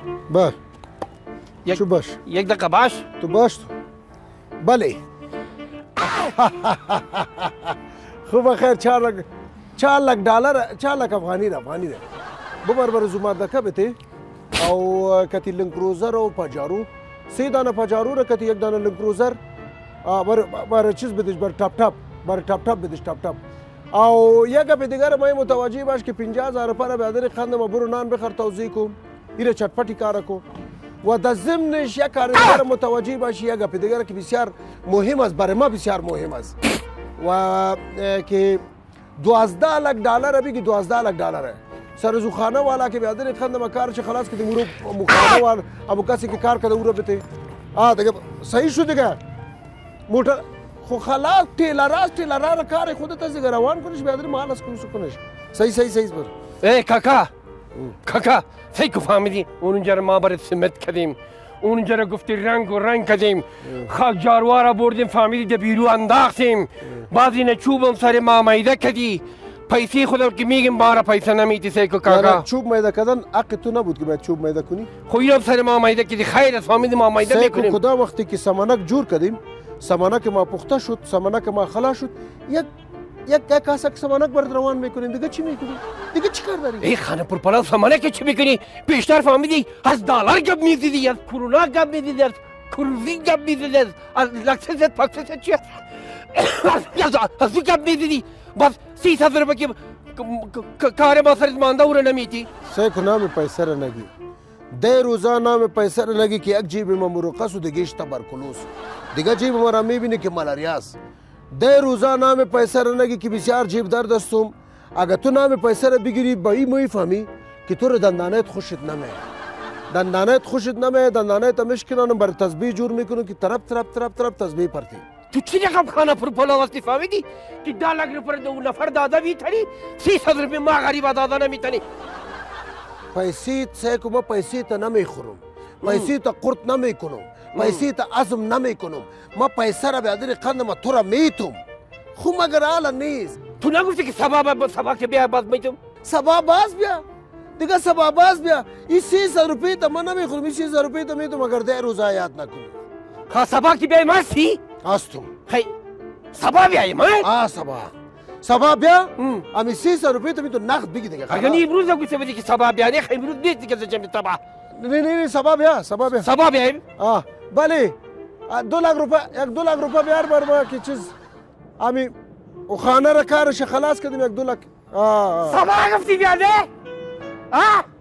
باش چو باش یک دقیقه باش تو باش تو بله خوبه خیر 4 لک ډالر 4 لک افغاني ده ببر زما دکه بته او کتی لنگ کروزر و پاجارو 3 دانه پاجارو را کتی 1 دانه لنگ کروزر بر چیز بدش بر تاپ بدش تاپ او یکه به دیگر ما متوجه باش که 50,000 روپیه بیادر خندم برو نان بخر توزیع کن ایره چटपटी کار کو و در ضمنش یک کار دیگر متوجه باشی یکه به دیگر که بسیار مهم است برای ما بسیار مهم است و که 12 لک ډالر بگی 12 لک ډالر سرزوخانه والا که بیادر خندم کار چه خلاص کدی مرو مخانه والا ابو کسی که کار کده اورو بته دیگه صحیح شو دیگه موټر خو خلاص ټیلر کار خودت از روان کنش بیادر مال از کنش صحیح بر ای کاکا سیکو فهمیدی اونجا ما برای سمت کردیم اونجا را گفتی رنگ کردیم خاک جاروارا بردیم فهمیدی بیرو انداختیم بعد این چوبم سر ما میده کردی پیسی خودم که میگیم بارا پیسه نمیتی سیکو کاکا چوب میده کردن حق تو نبود که باید چوب میده کنی خو اینم سر ما میده کردی خیر است فهمیدی ما میده میکنیم سیکو کدا وقتی که سمنک جور کردیم سمنک ما پخته شد سمنک ما خلا شد یک کاسک سمنک برد روان میکنیم دیگه چی میکنیم دیگه چی کار داری ای خانه پر پلاو سمنک چی میکنی بیشتر فهمیدی از دلار گپ میزدی از کرونا گپ میزدی از کروزی گپ میزدی از لکسس پاکسس چی از گپ میزدی بس 300 روپیه که کار ما سرت مانده او رو نمیتی سیکو نام پیسه را نگی 10 روزه نام پیسه را نگی که یک جیب ما مرقص و دیگهش تبرکلوز دیگه جیب ما را میبینی که ملاریاست 10 روزه نام پیسه را نگی که بسیار جیب درد استم اگر تو نام پیسه را بگیری با این میفهمی که تو رو دندانت خوشت نمیه دندانت مشکنانم بر تسبیح جور میکنه که طرف تسبیح پرتی تو چی رقم خانه پر پلاو هستی فهمیدی که 10 لک روپیه دو نفر داده میتنی 300 روپیه ما غریبه داده نمیتنی پیسی سیکو ما پیسی تا نمیخورم پیسی تا قرط نمیکنم پیسی تا عزم نمیکنم ما پیسه را بیادر قندم تو را میتم خو مگر حالا نیست تو نگفتی که سبا که بیا باز میتم سبا باز بیا دیگه سبا باز بیا این 300 روپیه تا من نمیخورم این 300 روپیه تا میتم اگر 10 روزه یاد نکنم خواه سبا که بیای مستی هستم خی سبا بیای من سبا بیا امی 300 روپیه تا میتم نقد بگی دیگه اگر نی امروز نگوسته بودی که سبا بیا نه خیلی امروز نیست دیگه زجم سبا نه سبا بیا سبا بیایم بله 2 لک روپیه بیار بر ما که چیز امی و خانه را کارش خلاص کردیم 1 2 لک سبا گفتی بیا نه